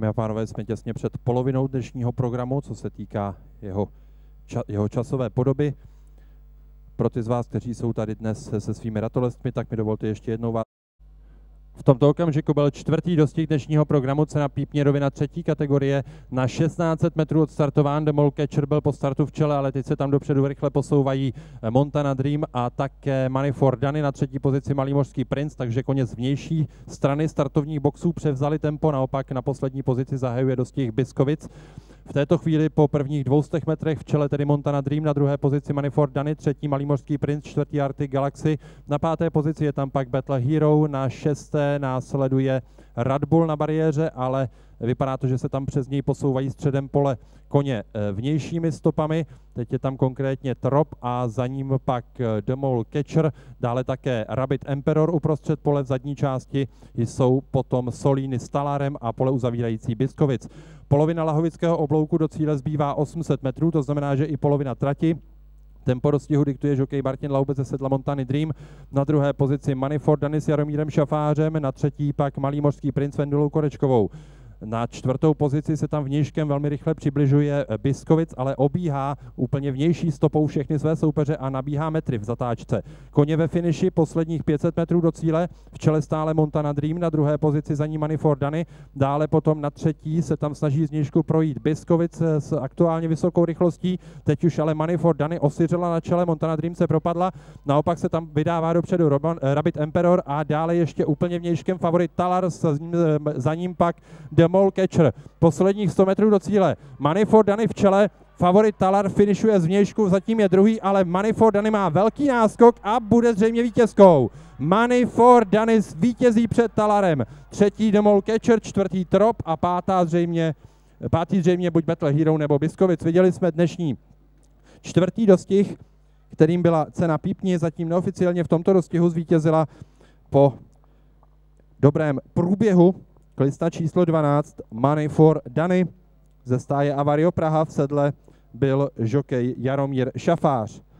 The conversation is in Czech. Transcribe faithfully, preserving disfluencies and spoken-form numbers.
Dámy a pánové, jsme těsně před polovinou dnešního programu, co se týká jeho, ča, jeho časové podoby. Pro ty z vás, kteří jsou tady dnes se, se svými ratolestmi, tak mi dovolte ještě jednou vás. V tomto okamžiku byl čtvrtý dostih dnešního programu, cena Pípně rovina třetí kategorie. Na šestnáct set metrů odstartován, The Mole Catcher byl po startu v čele, ale teď se tam dopředu rychle posouvají Montana Dream a také Money for Danny, na třetí pozici Malý mořský princ, takže koně z vnější strany startovních boxů převzali tempo, naopak na poslední pozici zahajuje dostih Biskovic. V této chvíli po prvních dvoustech metrech v čele tedy Montana Dream, na druhé pozici Money for Danny, třetí Malý mořský princ, čtvrtý Arctic Galaxy, na páté pozici je tam pak Battle Hero, na šesté následuje Red Bull na bariéře, ale vypadá to, že se tam přes něj posouvají středem pole koně vnějšími stopami. Teď je tam konkrétně Trop a za ním pak The Mole Catcher, dále také Rabbit Emperor uprostřed pole, v zadní části jsou potom Solíny s Talarem a pole uzavírající Biskovic. Polovina Lahovického oblouku, do cíle zbývá osm set metrů, to znamená, že i polovina trati. Tempo dostihu diktuje žokej Martin Laubec ze sedla Montany Dream, na druhé pozici Money for Danny s Jaromírem Šafářem, na třetí pak Malý mořský princ Vendulou Korečkovou. Na čtvrtou pozici se tam vnějškem velmi rychle přibližuje Biskovic, ale obíhá úplně vnější stopou všechny své soupeře a nabíhá metry v zatáčce. Koně ve finiši posledních pět set metrů do cíle, v čele stále Montana Dream, na druhé pozici za ní Money for Danny, dále potom na třetí se tam snaží zvnějšku projít Biskovic s aktuálně vysokou rychlostí, teď už ale Money for Danny osiřela na čele, Montana Dream se propadla, naopak se tam vydává dopředu Rabbit Emperor a dále ještě úplně vnějškem favorit Talar, za ním pak The Mole Catcher. Posledních sto metrů do cíle. Money for Danny v čele, favorit Talar finišuje z vnějšku, zatím je druhý, ale Money for Danny má velký náskok a bude zřejmě vítězkou. Money for Danny vítězí před Talarem. Třetí The Mole Catcher, čtvrtý Trop a pátá zřejmě, pátý zřejmě buď Battle Hero nebo Biskovic. Viděli jsme dnešní čtvrtý dostih, kterým byla cena Pípni, zatím neoficiálně v tomto dostihu zvítězila po dobrém průběhu klista číslo dvanáct Money for Danny. Ze stáje Avario Praha v sedle byl žokej Jaromír Šafář.